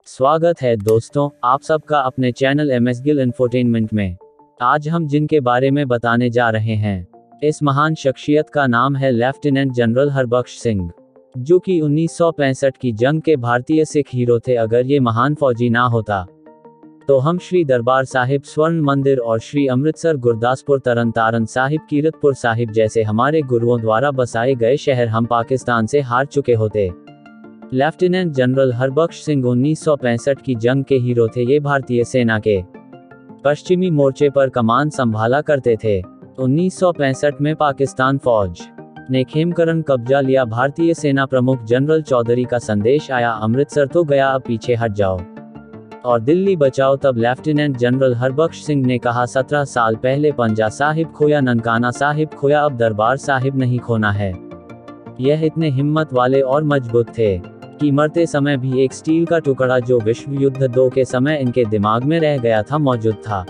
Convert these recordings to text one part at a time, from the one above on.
स्वागत है दोस्तों, आप सबका अपने चैनल एमएस गिल इंफोटेनमेंट में। आज हम जिनके बारे में बताने जा रहे हैं, इस महान शख्सियत का नाम है लेफ्टिनेंट जनरल हरबख्श सिंह, जो कि 1965 की जंग के भारतीय सिख हीरो थे। अगर ये महान फौजी ना होता तो हम श्री दरबार साहिब स्वर्ण मंदिर और श्री अमृतसर गुरदासपुर तरन तारण साहिब कीरतपुर साहिब जैसे हमारे गुरुओं द्वारा बसाए गए शहर हम पाकिस्तान से हार चुके होते। लेफ्टिनेंट जनरल हरबख्श सिंह 1965 की जंग के हीरो थे। ये भारतीय सेना के पश्चिमी मोर्चे पर कमान संभाला करते थे। 1965 में पाकिस्तान फौज ने खेमकरन कब्जा लिया। भारतीय सेना प्रमुख जनरल चौधरी का संदेश आया, अमृतसर तो गया, अब पीछे हट जाओ और दिल्ली बचाओ। तब लेफ्टिनेंट जनरल हरबख्श सिंह ने कहा, 17 साल पहले पंजा साहिब खोया, ननकाना साहिब खोया, अब दरबार साहिब नहीं खोना है। यह इतने हिम्मत वाले और मजबूत थे कि मरते समय भी एक स्टील का टुकड़ा जो विश्व युद्ध 2 के समय इनके दिमाग में रह गया था मौजूद था।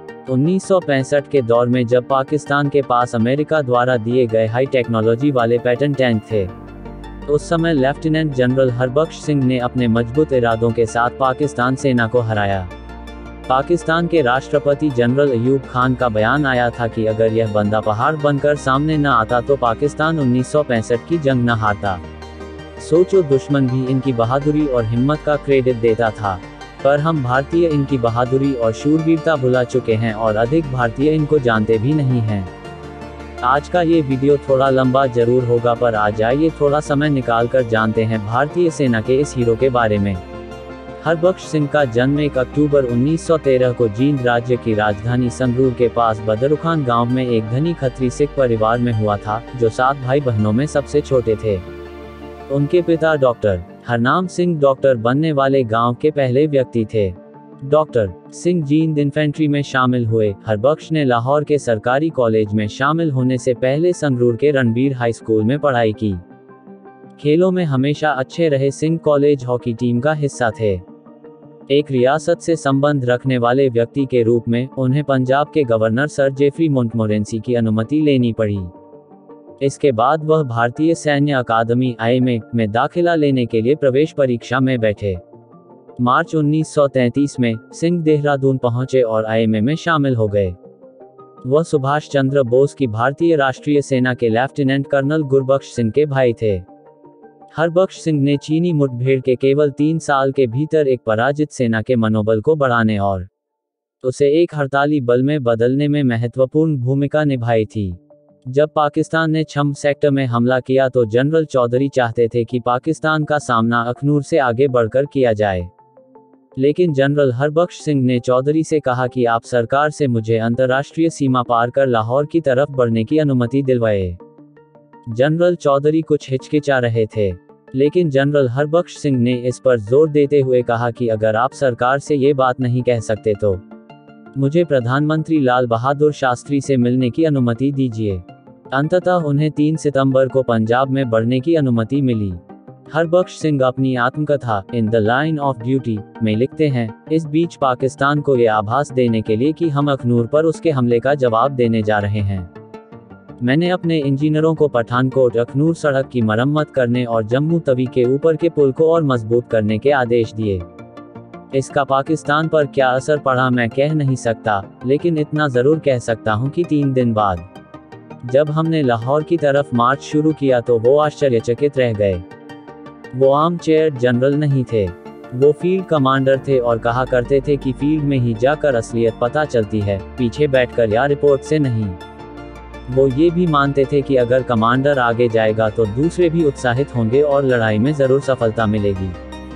1965 के दौर में जब पाकिस्तान के पास अमेरिका द्वारा दिए गए हाई टेक्नोलॉजी वाले पैटर्न टैंक थे, उस समय लेफ्टिनेंट जनरल हरबख्श सिंह ने अपने मजबूत इरादों के साथ पाकिस्तान सेना को हराया। पाकिस्तान के राष्ट्रपति जनरल अयूब खान का बयान आया था कि अगर यह बंदा पहाड़ बनकर सामने न आता तो पाकिस्तान 1965 की जंग न हारता। सोचो, दुश्मन भी इनकी बहादुरी और हिम्मत का क्रेडिट देता था, पर हम भारतीय इनकी बहादुरी और शूरवीरता भुला चुके हैं और अधिक भारतीय इनको जानते भी नहीं हैं। आज का ये वीडियो थोड़ा लंबा जरूर होगा, पर आ जाइए थोड़ा समय निकालकर जानते हैं भारतीय सेना के इस हीरो के बारे में। हरबख्श सिंह का जन्म 1 अक्टूबर 1913 को जींद राज्य की राजधानी संगरूर के पास बदरुखान गांव में एक धनी खत्री सिख परिवार में हुआ था, जो 7 भाई बहनों में सबसे छोटे थे। उनके पिता डॉक्टर हरनाम सिंह डॉक्टर बनने वाले गांव के पहले व्यक्ति थे। डॉक्टर सिंह जींद इन्फेंट्री में शामिल हुए। हरबख्श ने लाहौर के सरकारी कॉलेज में शामिल होने से पहले संगरूर के रणबीर हाई स्कूल में पढ़ाई की। खेलों में हमेशा अच्छे रहे। सिंह कॉलेज हॉकी टीम का हिस्सा थे। एक रियासत से संबंध रखने वाले व्यक्ति के रूप में उन्हें पंजाब के गवर्नर सर जेफरी मोंटमोरेंसी की अनुमति लेनी पड़ी। इसके बाद वह भारतीय सैन्य अकादमी (IMA) में दाखिला लेने के लिए प्रवेश परीक्षा में बैठे। मार्च 1933 में सिंह देहरादून पहुंचे और IMA में शामिल हो गए। वह सुभाष चंद्र बोस की भारतीय राष्ट्रीय सेना के लेफ्टिनेंट कर्नल गुरबख्श सिंह के भाई थे। हरबख्श सिंह ने चीनी मुठभेड़ के केवल 3 साल के भीतर एक पराजित सेना के मनोबल को बढ़ाने और उसे एक हड़ताली बल में बदलने में महत्वपूर्ण भूमिका निभाई थी। जब पाकिस्तान ने छम सेक्टर में हमला किया तो जनरल चौधरी चाहते थे कि पाकिस्तान का सामना अखनूर से आगे बढ़कर किया जाए, लेकिन जनरल हरबख्श सिंह ने चौधरी से कहा कि आप सरकार से मुझे अंतर्राष्ट्रीय सीमा पार कर लाहौर की तरफ बढ़ने की अनुमति दिलवाए। जनरल चौधरी कुछ हिचकिचा रहे थे, लेकिन जनरल हरबख्श सिंह ने इस पर जोर देते हुए कहा कि अगर आप सरकार से ये बात नहीं कह सकते तो मुझे प्रधानमंत्री लाल बहादुर शास्त्री से मिलने की अनुमति दीजिए। अंततः उन्हें 3 सितंबर को पंजाब में बढ़ने की अनुमति मिली। हरबख्श सिंह अपनी आत्मकथा in the line of duty में लिखते हैं, इस बीच पाकिस्तान को यह आभास देने के लिए कि हम अखनूर पर उसके हमले का जवाब देने जा रहे हैं, मैंने अपने इंजीनियरों को पठानकोट अखनूर सड़क की मरम्मत करने और जम्मू तवी के ऊपर के पुल को और मजबूत करने के आदेश दिए। इसका पाकिस्तान पर क्या असर पड़ा मैं कह नहीं सकता, लेकिन इतना जरूर कह सकता हूं कि 3 दिन बाद जब हमने लाहौर की तरफ मार्च शुरू किया तो वो आश्चर्यचकित रह गए। वो आर्म चेयर जनरल नहीं थे, वो फील्ड कमांडर थे और कहा करते थे कि फील्ड में ही जाकर असलियत पता चलती है, पीछे बैठकर या रिपोर्ट से नहीं। वो ये भी मानते थे कि अगर कमांडर आगे जाएगा तो दूसरे भी उत्साहित होंगे और लड़ाई में जरूर सफलता मिलेगी।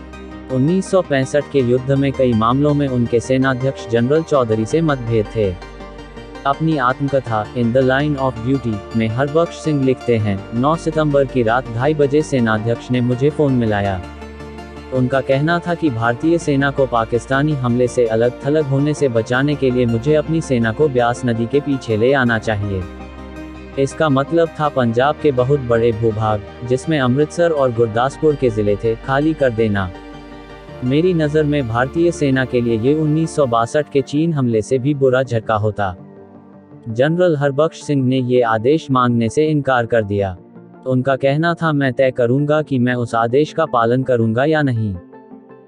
1965 के युद्ध में कई मामलों में उनके सेनाध्यक्ष जनरल चौधरी से मतभेद थे। अपनी आत्मकथा in the line of duty में हरबख्श सिंह लिखते हैं, 9 सितंबर की रात 2:30 बजे सेनाध्यक्ष ने मुझे फोन मिलाया। उनका कहना था कि भारतीय सेना को पाकिस्तानी हमले से अलग थलग होने से बचाने के लिए मुझे अपनी सेना को ब्यास नदी के पीछे ले आना चाहिए। इसका मतलब था पंजाब के बहुत बड़े भूभाग, जिसमें अमृतसर और गुरदासपुर के जिले थे, खाली कर देना। मेरी नज़र में भारतीय सेना के लिए ये 1962 के चीन हमले से भी बुरा झटका होता। जनरल हरबख्श सिंह ने ये आदेश मांगने से इनकार कर दिया। उनका कहना था, मैं तय करूंगा कि मैं उस आदेश का पालन करूंगा या नहीं।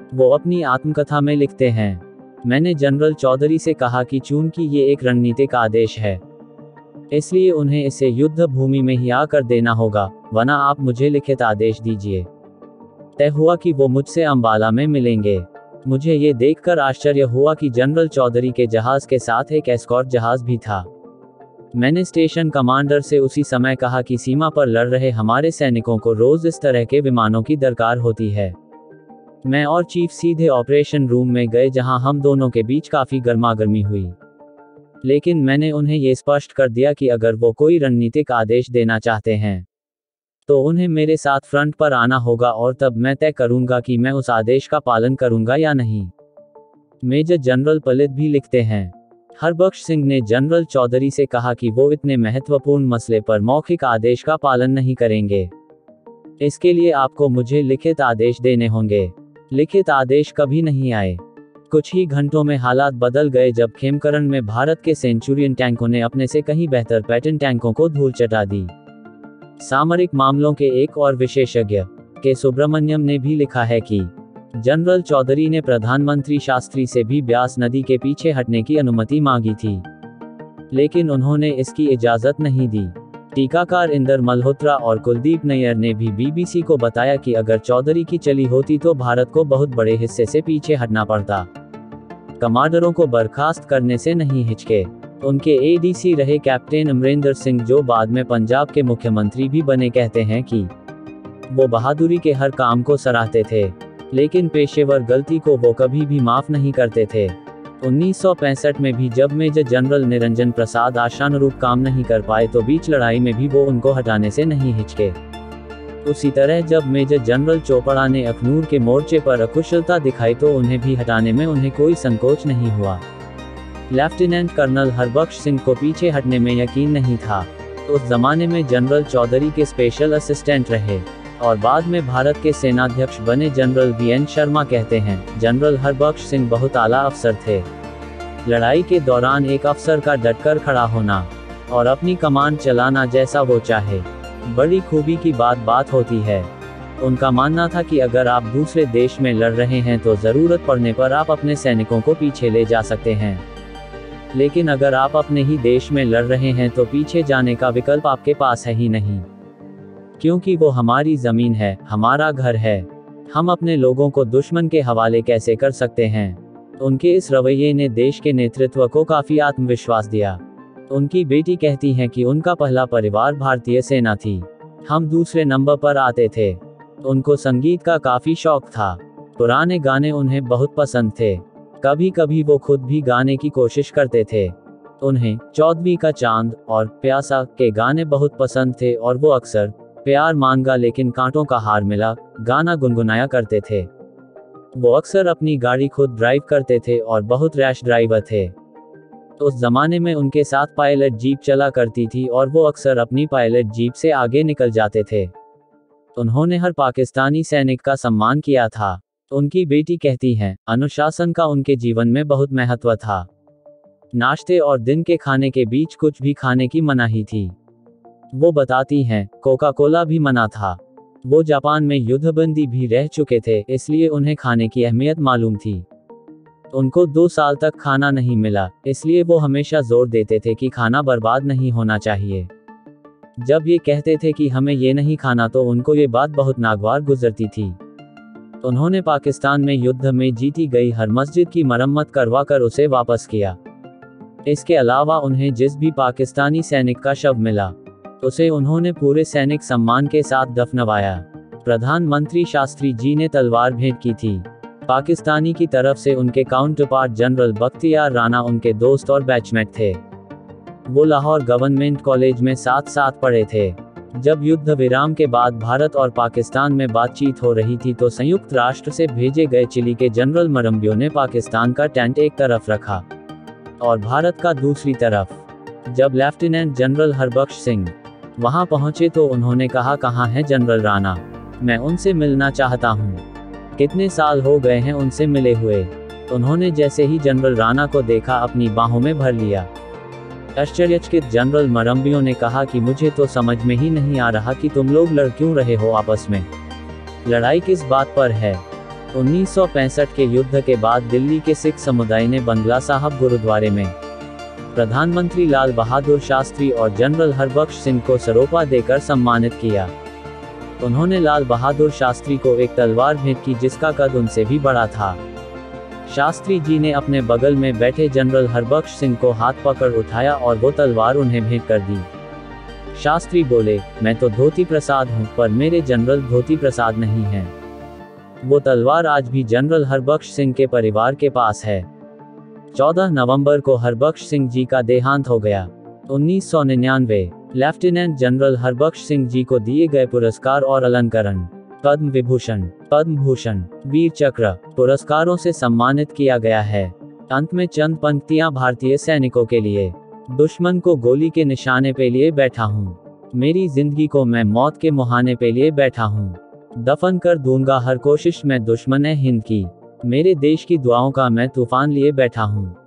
वो अपनी आत्मकथा में लिखते हैं, मैंने जनरल चौधरी से कहा कि चूंकि ये एक रणनीतिक आदेश है, इसलिए उन्हें इसे युद्ध भूमि में ही आकर देना होगा, वरना आप मुझे लिखित आदेश दीजिए। तय हुआ कि वो मुझसे अंबाला में मिलेंगे। मुझे ये देखकर आश्चर्य हुआ कि जनरल चौधरी के जहाज के साथ एक एस्कॉर्ट जहाज भी था। मैंने स्टेशन कमांडर से उसी समय कहा कि सीमा पर लड़ रहे हमारे सैनिकों को रोज इस तरह के विमानों की दरकार होती है। मैं और चीफ सीधे ऑपरेशन रूम में गए, जहां हम दोनों के बीच काफी गर्मागर्मी हुई। लेकिन मैंने उन्हें ये स्पष्ट कर दिया कि अगर वो कोई रणनीतिक आदेश देना चाहते हैं तो उन्हें मेरे साथ फ्रंट पर आना होगा, और तब मैं तय करूंगा कि मैं उस आदेश का पालन करूंगा या नहीं। मेजर जनरल पलित भी लिखते हैं, हरबख्श सिंह ने जनरल चौधरी से कहा कि वो इतने महत्वपूर्ण मसले पर मौखिक आदेश का पालन नहीं करेंगे। इसके लिए आपको मुझे लिखित आदेश देने होंगे। लिखित आदेश कभी नहीं आए। कुछ ही घंटों में हालात बदल गए जब खेमकरण में भारत के सेंचुरियन टैंकों ने अपने से कहीं बेहतर पैटर्न टैंकों को धूल चटा दी। सामरिक मामलों के एक और विशेषज्ञ के सुब्रमण्यम ने भी लिखा है कि जनरल चौधरी ने प्रधानमंत्री शास्त्री से भी ब्यास नदी के पीछे हटने की अनुमति मांगी थी, लेकिन उन्होंने इसकी इजाजत नहीं दी। टीकाकार इंदर मल्होत्रा और कुलदीप नैयर ने भी बीबीसी को बताया कि अगर चौधरी की चली होती तो भारत को बहुत बड़े हिस्से से पीछे हटना पड़ता। कमांडरों को बर्खास्त करने से नहीं हिचके। उनके एडीसी रहे कैप्टन अमरिंदर सिंह, जो बाद में पंजाब के मुख्यमंत्री भी बने, कहते हैं कि वो बहादुरी के हर काम को सराहते थे, लेकिन पेशेवर गलती को वो कभी भी माफ नहीं करते थे। 1965 में भी जब मेजर जनरल निरंजन प्रसाद आशानुरूप काम नहीं कर पाए तो बीच लड़ाई में भी वो उनको हटाने से नहीं हिचके। उसी तरह जब मेजर जनरल चोपड़ा ने अखनूर के मोर्चे पर अकुशलता दिखाई तो उन्हें भी हटाने में उन्हें कोई संकोच नहीं हुआ। लेफ्टिनेंट कर्नल हरबख्श सिंह को पीछे हटने में यकीन नहीं था। उस जमाने में जनरल चौधरी के स्पेशल असिस्टेंट रहे और बाद में भारत के सेनाध्यक्ष बने जनरल वीएन शर्मा कहते हैं, जनरल हरबख्श सिंह बहुत आला अफसर थे। लड़ाई के दौरान एक अफसर का डटकर खड़ा होना और अपनी कमान चलाना जैसा वो चाहे, बड़ी खूबी की बात होती है। उनका मानना था कि अगर आप दूसरे देश में लड़ रहे हैं तो जरूरत पड़ने पर आप अपने सैनिकों को पीछे ले जा सकते हैं, लेकिन अगर आप अपने ही देश में लड़ रहे हैं तो पीछे जाने का विकल्प आपके पास है ही नहीं, क्योंकि वो हमारी जमीन है, हमारा घर है। हम अपने लोगों को दुश्मन के हवाले कैसे कर सकते हैं। उनके इस रवैये ने देश के नेतृत्व को काफी आत्मविश्वास दिया। उनकी बेटी कहती हैं कि उनका पहला परिवार भारतीय सेना थी, हम दूसरे नंबर पर आते थे। उनको संगीत का काफी शौक था, पुराने गाने उन्हें बहुत पसंद थे, कभी कभी वो खुद भी गाने की कोशिश करते थे। उन्हें 14वीं का चांद और प्यासा के गाने बहुत पसंद थे और वो अक्सर प्यार मांगा लेकिन कांटों का हार मिला गाना गुनगुनाया करते थे। वो अक्सर अपनी गाड़ी खुद ड्राइव करते थे और बहुत रैश ड्राइवर थे। उस जमाने में उनके साथ पायलट जीप चला करती थी और वो अक्सर अपनी पायलट जीप से आगे निकल जाते थे। उन्होंने हर पाकिस्तानी सैनिक का सम्मान किया था। उनकी बेटी कहती हैं, अनुशासन का उनके जीवन में बहुत महत्व था। नाश्ते और दिन के खाने के बीच कुछ भी खाने की मनाही थी। वो बताती हैं, कोका कोला भी मना था। वो जापान में युद्धबंदी भी रह चुके थे, इसलिए उन्हें खाने की अहमियत मालूम थी। उनको 2 साल तक खाना नहीं मिला, इसलिए वो हमेशा जोर देते थे कि खाना बर्बाद नहीं होना चाहिए। जब ये कहते थे कि हमें ये नहीं खाना तो उनको ये बात बहुत नागवार गुजरती थी। उन्होंने पाकिस्तान में युद्ध में जीती गई हर मस्जिद की मरम्मत करवा कर उसे वापस किया। इसके अलावा उन्हें जिस भी पाकिस्तानी सैनिक का शव मिला उसे उन्होंने पूरे सैनिक सम्मान के साथ दफनवाया। प्रधानमंत्री शास्त्री जी ने तलवार भेंट की थी। पाकिस्तानी की तरफ से उनके काउंटरपार्ट जनरल बख्तियार राना उनके दोस्त और बैचमेट थे। वो लाहौर गवर्नमेंट कॉलेज में साथ साथ पढ़े थे। जब युद्ध विराम के बाद भारत और पाकिस्तान में बातचीत हो रही थी तो संयुक्त राष्ट्र से भेजे गए चिली के जनरल मरम्बियो ने पाकिस्तान का टेंट एक तरफ रखा और भारत का दूसरी तरफ। जब लेफ्टिनेंट जनरल हरबख्श सिंह वहां पहुंचे तो उन्होंने कहा, कहाँ है जनरल राणा, मैं उनसे मिलना चाहता हूं, कितने साल हो गए हैं उनसे मिले हुए। उन्होंने जैसे ही जनरल राणा को देखा अपनी बाहों में भर लिया। आश्चर्यचकित जनरल मरम्बियो ने कहा कि मुझे तो समझ में ही नहीं आ रहा कि तुम लोग लड़ क्यों रहे हो आपस में, लड़ाई किस बात पर है। 1965 के युद्ध के बाद दिल्ली के सिख समुदाय ने बंगला साहब गुरुद्वारे में प्रधानमंत्री लाल बहादुर शास्त्री और जनरल हरबख्श सिंह को सरोपा देकर सम्मानित किया। उन्होंने लाल बहादुर शास्त्री को एक तलवार भेंट की जिसका कद उनसे भी बड़ा था। शास्त्री जी ने अपने बगल में बैठे जनरल हरबख्श सिंह को हाथ पकड़ उठाया और वो तलवार उन्हें भेंट कर दी। शास्त्री बोले, मैं तो धोती प्रसाद हूँ, पर मेरे जनरल धोती प्रसाद नहीं हैं। वो तलवार आज भी जनरल हरबख्श सिंह के परिवार के पास है। 14 नवंबर को हरबख्श सिंह जी का देहांत हो गया। 1999 लेफ्टिनेंट जनरल हरबख्श सिंह जी को दिए गए पुरस्कार और अलंकरण पद्म विभूषण, पद्म भूषण, वीर चक्र पुरस्कारों से सम्मानित किया गया है। अंत में चंद पंक्तियां भारतीय सैनिकों के लिए। दुश्मन को गोली के निशाने पे लिए बैठा हूँ, मेरी जिंदगी को मैं मौत के मुहाने पे लिए बैठा हूँ। दफन कर दूंगा हर कोशिश में दुश्मन हिंद की, मेरे देश की दुआओं का मैं तूफान लिए बैठा हूँ।